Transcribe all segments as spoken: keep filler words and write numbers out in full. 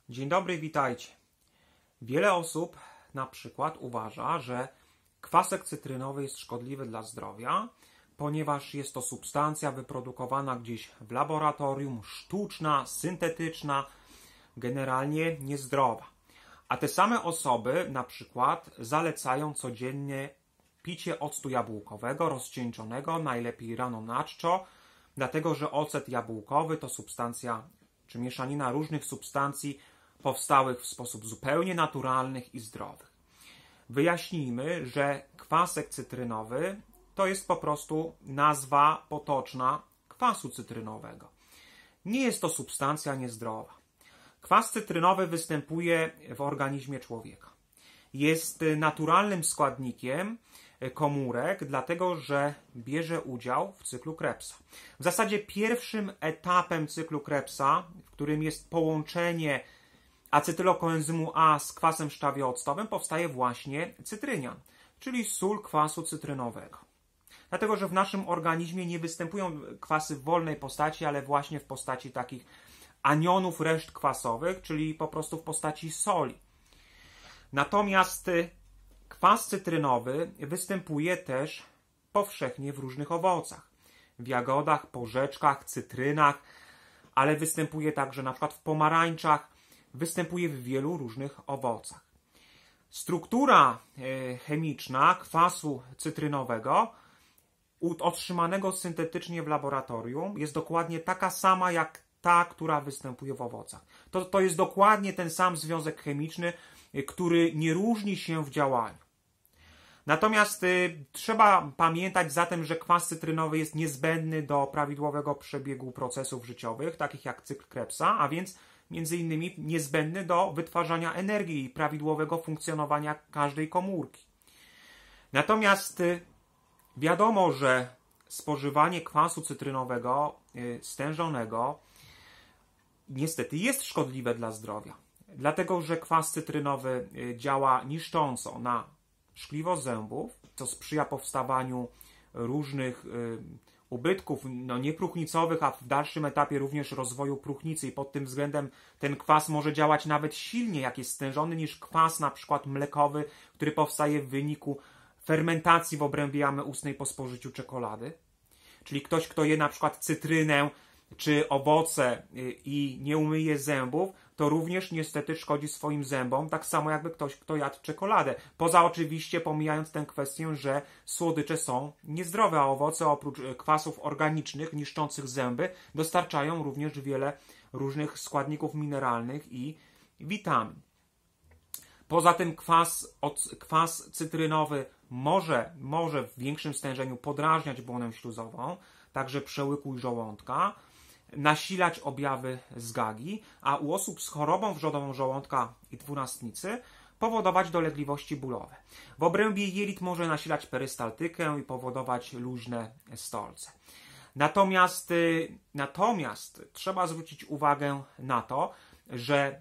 Dzień dobry, witajcie. Wiele osób na przykład uważa, że kwasek cytrynowy jest szkodliwy dla zdrowia, ponieważ jest to substancja wyprodukowana gdzieś w laboratorium, sztuczna, syntetyczna, generalnie niezdrowa. A te same osoby na przykład zalecają codziennie picie octu jabłkowego rozcieńczonego, najlepiej rano na czczo, dlatego że ocet jabłkowy to substancja czy mieszanina różnych substancji powstałych w sposób zupełnie naturalny i zdrowy. Wyjaśnijmy, że kwasek cytrynowy to jest po prostu nazwa potoczna kwasu cytrynowego. Nie jest to substancja niezdrowa. Kwas cytrynowy występuje w organizmie człowieka. Jest naturalnym składnikiem komórek, dlatego że bierze udział w cyklu Krebsa. W zasadzie pierwszym etapem cyklu Krebsa, w którym jest połączenie acetylokoenzymu A z kwasem szczawiooctowym, powstaje właśnie cytrynian, czyli sól kwasu cytrynowego. Dlatego, że w naszym organizmie nie występują kwasy w wolnej postaci, ale właśnie w postaci takich anionów reszt kwasowych, czyli po prostu w postaci soli. Natomiast kwas cytrynowy występuje też powszechnie w różnych owocach. W jagodach, porzeczkach, cytrynach, ale występuje także na przykład w pomarańczach, występuje w wielu różnych owocach. Struktura chemiczna kwasu cytrynowego otrzymanego syntetycznie w laboratorium jest dokładnie taka sama jak ta, która występuje w owocach. To, to jest dokładnie ten sam związek chemiczny, który nie różni się w działaniu. Natomiast y, trzeba pamiętać zatem, że kwas cytrynowy jest niezbędny do prawidłowego przebiegu procesów życiowych, takich jak cykl Krebsa, a więc między innymi niezbędny do wytwarzania energii i prawidłowego funkcjonowania każdej komórki. Natomiast y, wiadomo, że spożywanie kwasu cytrynowego y, stężonego niestety jest szkodliwe dla zdrowia. Dlatego, że kwas cytrynowy y, działa niszcząco na szkliwo zębów, co sprzyja powstawaniu różnych y, ubytków no, niepróchnicowych, a w dalszym etapie również rozwoju próchnicy i pod tym względem ten kwas może działać nawet silniej, jak jest stężony, niż kwas na przykład mlekowy, który powstaje w wyniku fermentacji w obrębie jamy ustnej po spożyciu czekolady. Czyli ktoś, kto je na przykład cytrynę czy owoce y, i nie umyje zębów, to również niestety szkodzi swoim zębom, tak samo jakby ktoś, kto jadł czekoladę. Poza oczywiście pomijając tę kwestię, że słodycze są niezdrowe, a owoce oprócz kwasów organicznych niszczących zęby dostarczają również wiele różnych składników mineralnych i witamin. Poza tym kwas, kwas cytrynowy może, może w większym stężeniu podrażniać błonę śluzową, także przełyku i żołądka, nasilać objawy zgagi, a u osób z chorobą wrzodową żołądka i dwunastnicy powodować dolegliwości bólowe. W obrębie jelit może nasilać perystaltykę i powodować luźne stolce. Natomiast, natomiast trzeba zwrócić uwagę na to, że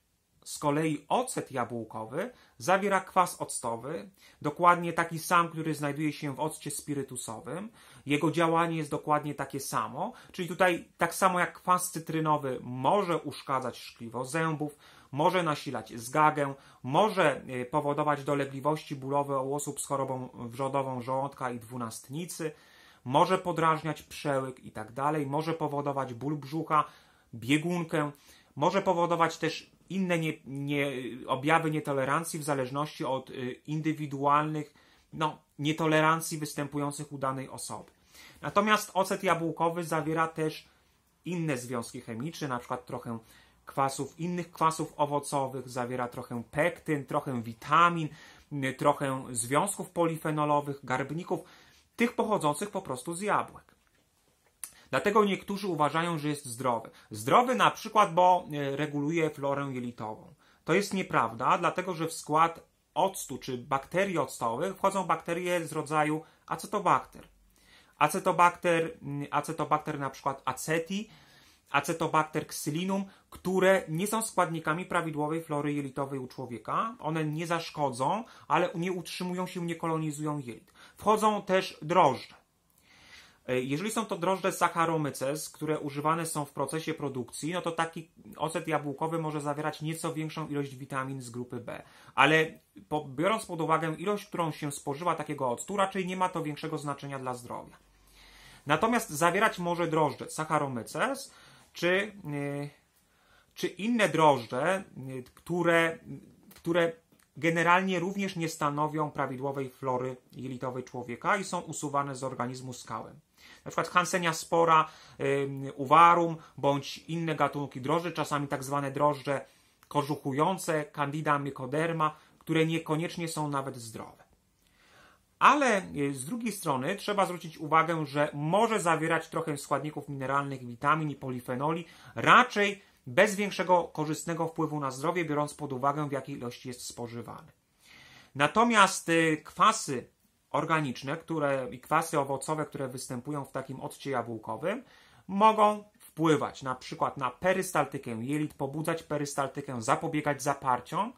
z kolei ocet jabłkowy zawiera kwas octowy, dokładnie taki sam, który znajduje się w occie spirytusowym. Jego działanie jest dokładnie takie samo, czyli tutaj tak samo jak kwas cytrynowy może uszkadzać szkliwo zębów, może nasilać zgagę, może powodować dolegliwości bólowe u osób z chorobą wrzodową żołądka i dwunastnicy, może podrażniać przełyk i tak dalej, może powodować ból brzucha, biegunkę, może powodować też inne nie, nie, objawy nietolerancji w zależności od y, indywidualnych no, nietolerancji występujących u danej osoby. Natomiast ocet jabłkowy zawiera też inne związki chemiczne, na przykład trochę kwasów, innych kwasów owocowych, zawiera trochę pektyn, trochę witamin, y, trochę związków polifenolowych, garbników, tych pochodzących po prostu z jabłek. Dlatego niektórzy uważają, że jest zdrowy. Zdrowy na przykład, bo reguluje florę jelitową. To jest nieprawda, dlatego że w skład octu czy bakterii octowych wchodzą bakterie z rodzaju acetobakter. Acetobakter, acetobakter na przykład aceti, acetobakter xylinum, które nie są składnikami prawidłowej flory jelitowej u człowieka. One nie zaszkodzą, ale nie utrzymują się, nie kolonizują jelit. Wchodzą też drożdże. Jeżeli są to drożdże Saccharomyces, które używane są w procesie produkcji, no to taki ocet jabłkowy może zawierać nieco większą ilość witamin z grupy B. Ale po, biorąc pod uwagę ilość, którą się spożywa takiego octu, raczej nie ma to większego znaczenia dla zdrowia. Natomiast zawierać może drożdże Saccharomyces, czy, yy, czy inne drożdże, yy, które, które generalnie również nie stanowią prawidłowej flory jelitowej człowieka i są usuwane z organizmu skałem. Na przykład Hansenia spora, yy, uvarum bądź inne gatunki drożdży, czasami tak zwane drożdże kożuchujące, Candida mycoderma, które niekoniecznie są nawet zdrowe. Ale yy, z drugiej strony trzeba zwrócić uwagę, że może zawierać trochę składników mineralnych, witamin i polifenoli, raczej bez większego korzystnego wpływu na zdrowie, biorąc pod uwagę, w jakiej ilości jest spożywany. Natomiast yy, kwasy organiczne które, i kwasy owocowe, które występują w takim occie jabłkowym, mogą wpływać na przykład na perystaltykę jelit, pobudzać perystaltykę, zapobiegać zaparciom.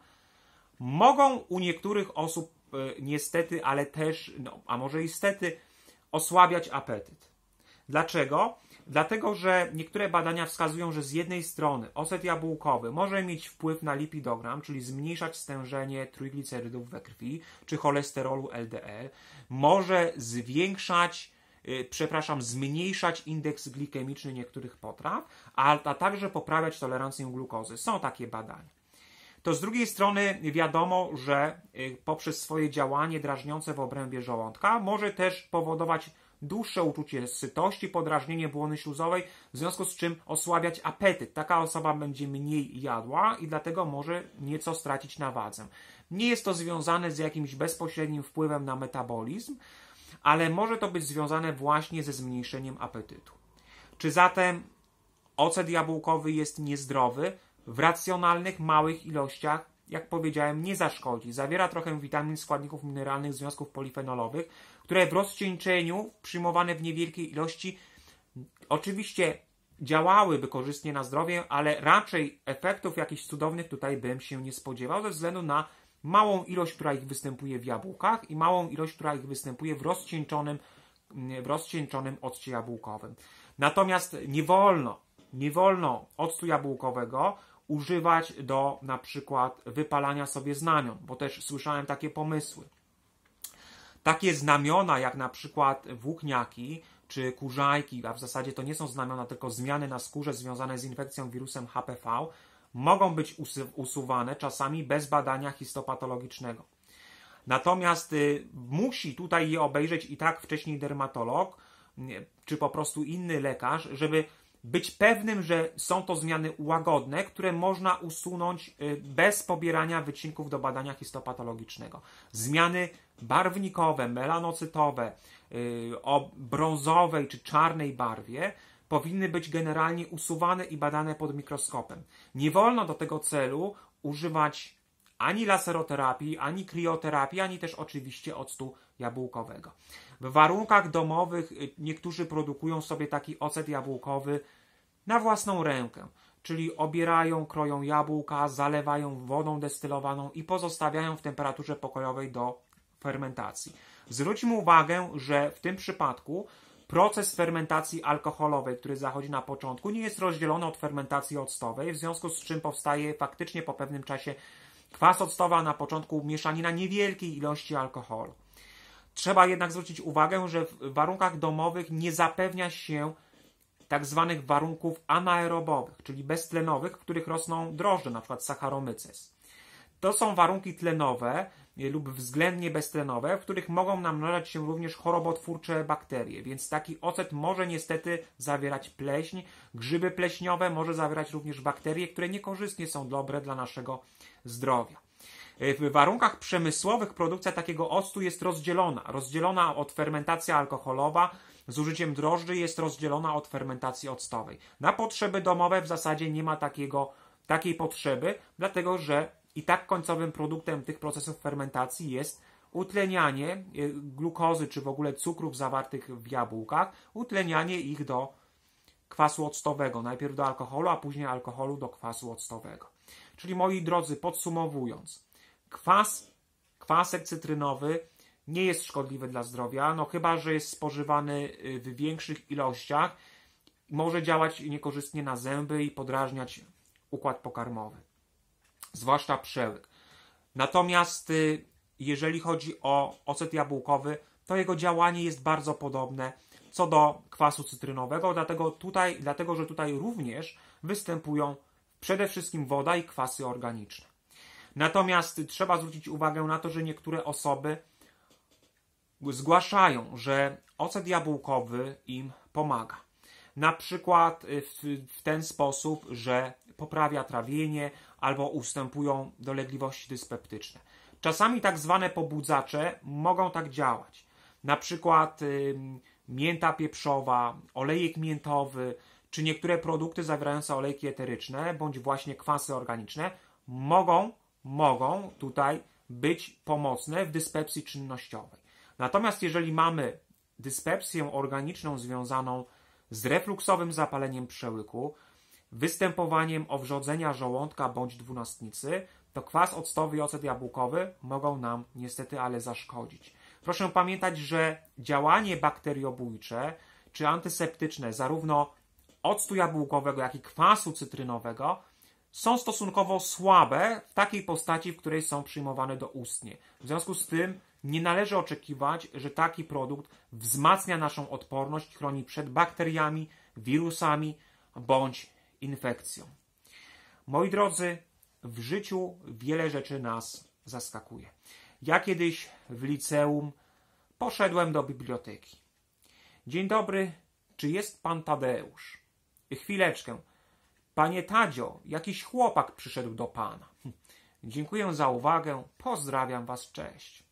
Mogą u niektórych osób y, niestety, ale też, no, a może i stety, osłabiać apetyt. Dlaczego? Dlatego, że niektóre badania wskazują, że z jednej strony ocet jabłkowy może mieć wpływ na lipidogram, czyli zmniejszać stężenie trójglicerydów we krwi, czy cholesterolu L D L, może zwiększać, yy, przepraszam, zmniejszać indeks glikemiczny niektórych potraw, a, a także poprawiać tolerancję glukozy. Są takie badania. To z drugiej strony wiadomo, że yy, poprzez swoje działanie drażniące w obrębie żołądka może też powodować dłuższe uczucie sytości, podrażnienie błony śluzowej, w związku z czym osłabiać apetyt. Taka osoba będzie mniej jadła i dlatego może nieco stracić na wadze. Nie jest to związane z jakimś bezpośrednim wpływem na metabolizm, ale może to być związane właśnie ze zmniejszeniem apetytu. Czy zatem ocet jabłkowy jest niezdrowy? W racjonalnych, małych ilościach, jak powiedziałem, nie zaszkodzi. Zawiera trochę witamin, składników mineralnych, związków polifenolowych, które w rozcieńczeniu, przyjmowane w niewielkiej ilości, oczywiście działałyby korzystnie na zdrowie, ale raczej efektów jakichś cudownych tutaj bym się nie spodziewał, ze względu na małą ilość, która ich występuje w jabłkach i małą ilość, która ich występuje w rozcieńczonym, w rozcieńczonym occie jabłkowym. Natomiast nie wolno, nie wolno octu jabłkowego używać do na przykład wypalania sobie znamion, bo też słyszałem takie pomysły. Takie znamiona jak na przykład włókniaki czy kurzajki, a w zasadzie to nie są znamiona, tylko zmiany na skórze związane z infekcją wirusem H P V, mogą być usuwane czasami bez badania histopatologicznego. Natomiast y, musi tutaj je obejrzeć i tak wcześniej dermatolog, y, czy po prostu inny lekarz, żeby być pewnym, że są to zmiany łagodne, które można usunąć bez pobierania wycinków do badania histopatologicznego. Zmiany barwnikowe, melanocytowe, o brązowej czy czarnej barwie powinny być generalnie usuwane i badane pod mikroskopem. Nie wolno do tego celu używać ani laseroterapii, ani krioterapii, ani też oczywiście octu jabłkowego. W warunkach domowych niektórzy produkują sobie taki ocet jabłkowy na własną rękę, czyli obierają, kroją jabłka, zalewają wodą destylowaną i pozostawiają w temperaturze pokojowej do fermentacji. Zwróćmy uwagę, że w tym przypadku proces fermentacji alkoholowej, który zachodzi na początku, nie jest rozdzielony od fermentacji octowej, w związku z czym powstaje faktycznie po pewnym czasie kwas octowy, a na początku mieszanina niewielkiej ilości alkoholu. Trzeba jednak zwrócić uwagę, że w warunkach domowych nie zapewnia się tak zwanych warunków anaerobowych, czyli beztlenowych, w których rosną drożdże, np. Saccharomyces. To są warunki tlenowe lub względnie beztlenowe, w których mogą namnażać się również chorobotwórcze bakterie, więc taki ocet może niestety zawierać pleśń, grzyby pleśniowe, może zawierać również bakterie, które niekorzystnie są dobre dla naszego zdrowia. W warunkach przemysłowych produkcja takiego octu jest rozdzielona. Rozdzielona od fermentacja alkoholowa z użyciem drożdży jest rozdzielona od fermentacji octowej. Na potrzeby domowe w zasadzie nie ma takiego, takiej potrzeby, dlatego że i tak końcowym produktem tych procesów fermentacji jest utlenianie glukozy czy w ogóle cukrów zawartych w jabłkach, utlenianie ich do kwasu octowego. Najpierw do alkoholu, a później alkoholu do kwasu octowego. Czyli moi drodzy, podsumowując, kwas, kwasek cytrynowy nie jest szkodliwy dla zdrowia, no chyba że jest spożywany w większych ilościach. Może działać niekorzystnie na zęby i podrażniać układ pokarmowy, zwłaszcza przełyk. Natomiast jeżeli chodzi o ocet jabłkowy, to jego działanie jest bardzo podobne co do kwasu cytrynowego, dlatego, tutaj, dlatego że tutaj również występują przede wszystkim woda i kwasy organiczne. Natomiast trzeba zwrócić uwagę na to, że niektóre osoby zgłaszają, że ocet jabłkowy im pomaga. Na przykład w, w ten sposób, że poprawia trawienie albo ustępują dolegliwości dyspeptyczne. Czasami tak zwane pobudzacze mogą tak działać. Na przykład y, mięta pieprzowa, olejek miętowy, czy niektóre produkty zawierające olejki eteryczne, bądź właśnie kwasy organiczne mogą, mogą tutaj być pomocne w dyspepsji czynnościowej. Natomiast jeżeli mamy dyspepsję organiczną związaną z refluksowym zapaleniem przełyku, występowaniem owrzodzenia żołądka bądź dwunastnicy, to kwas octowy i ocet jabłkowy mogą nam niestety ale zaszkodzić. Proszę pamiętać, że działanie bakteriobójcze czy antyseptyczne zarówno octu jabłkowego, jak i kwasu cytrynowego są stosunkowo słabe w takiej postaci, w której są przyjmowane doustnie. W związku z tym nie należy oczekiwać, że taki produkt wzmacnia naszą odporność, chroni przed bakteriami, wirusami bądź infekcją. Moi drodzy, w życiu wiele rzeczy nas zaskakuje. Ja kiedyś w liceum poszedłem do biblioteki. Dzień dobry, czy jest pan Tadeusz? Chwileczkę. Panie Tadzio, jakiś chłopak przyszedł do pana. Dziękuję za uwagę, pozdrawiam was, cześć.